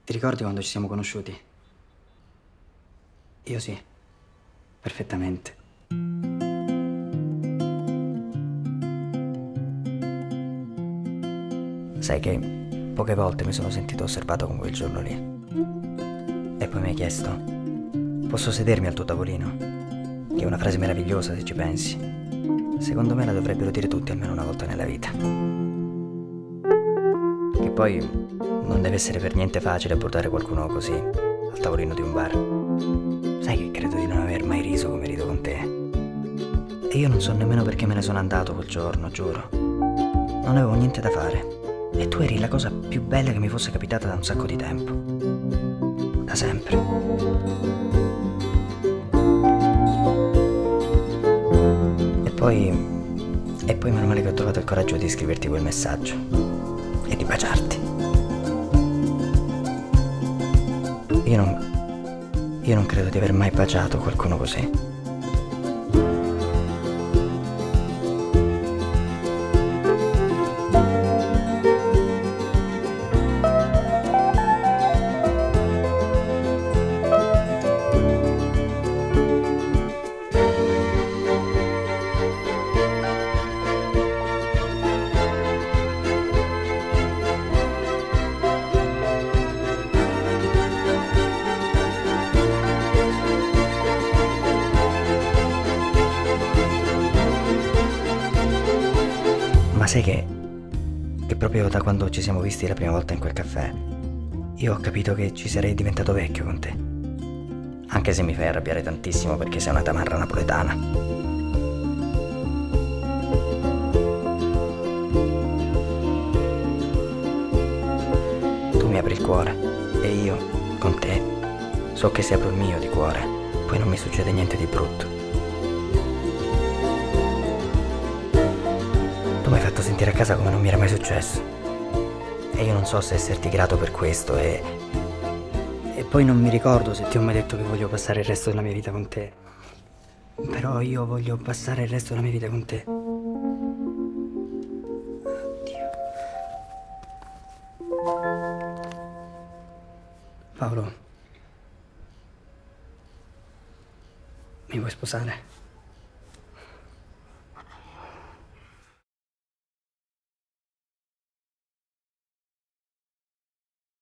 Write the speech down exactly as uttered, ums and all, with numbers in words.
Ti ricordi quando ci siamo conosciuti? Io sì, perfettamente. Sai che poche volte mi sono sentito osservato come quel giorno lì. E poi mi hai chiesto: posso sedermi al tuo tavolino? Che è una frase meravigliosa se ci pensi. Secondo me la dovrebbero dire tutti almeno una volta nella vita. Che poi non deve essere per niente facile portare qualcuno così al tavolino di un bar. Sai che credo di non aver mai riso come rido con te. E io non so nemmeno perché me ne sono andato quel giorno, giuro. Non avevo niente da fare. E tu eri la cosa più bella che mi fosse capitata da un sacco di tempo. Da sempre. E poi... E poi meno male che ho trovato il coraggio di scriverti quel messaggio. E di baciarti. Io non... Io non credo di aver mai baciato qualcuno così. Ma sai che, che proprio da quando ci siamo visti la prima volta in quel caffè, io ho capito che ci sarei diventato vecchio con te. Anche se mi fai arrabbiare tantissimo perché sei una tamarra napoletana. Tu mi apri il cuore e io, con te, so che se apro il mio di cuore, poi non mi succede niente di brutto. Mi hai fatto sentire a casa come non mi era mai successo. E io non so se esserti grato per questo e... E poi non mi ricordo se ti ho mai detto che voglio passare il resto della mia vita con te. Però io voglio passare il resto della mia vita con te. Oddio. Paolo. Mi vuoi sposare?